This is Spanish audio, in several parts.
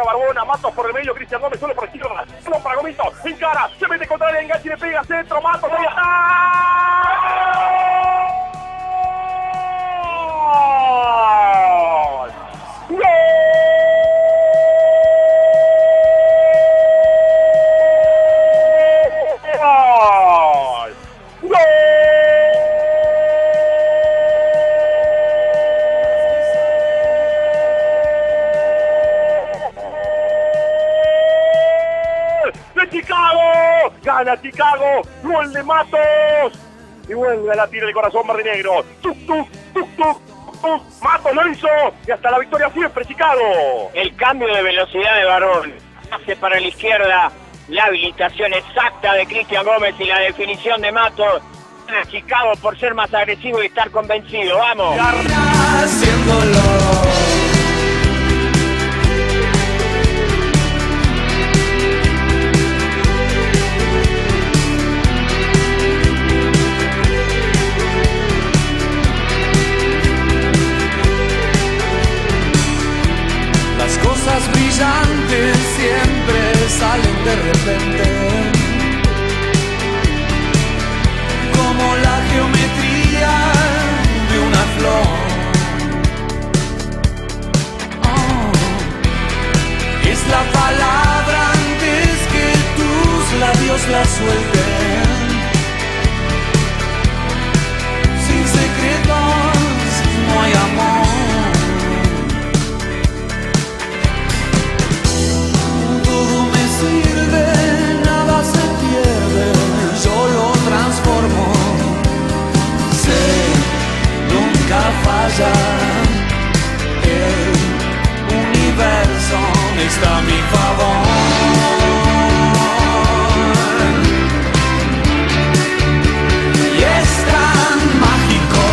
ataca Barbona, Matos por el medio, Cristian Gómez solo por la izquierda. Solo para Gomito, encara, se mete contra el enganche y le pega centro, Matos, ahí está. ¡Gol! Chicago, gana Chicago, gol de Matos y vuelve a latir el corazón verdinegro. Tuk, tuk, tuk, tuk, tuk. Matos lo hizo y hasta la victoria siempre Chicago. El cambio de velocidad de Barbón hace para la izquierda, la habilitación exacta de Cristian Gómez y la definición de Matos. Gana Chicago por ser más agresivo y estar convencido. Vamos. Cosas brillantes siempre salen de repente, como la geometría de una flor. Es la palabra antes que tus labios la suelten. Sin secretos no hay amor. Falla, el universo está a mi favor y es tan mágico.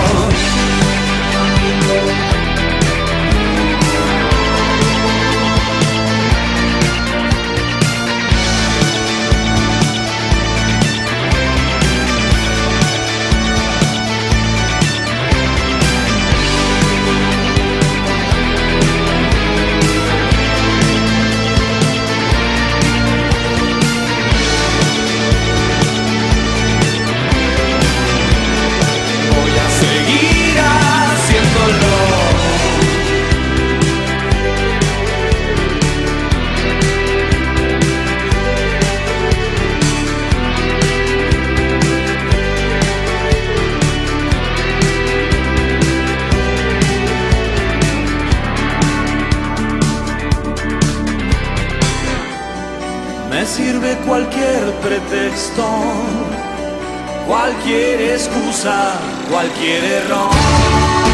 Me sirve cualquier pretexto, cualquier excusa, cualquier error.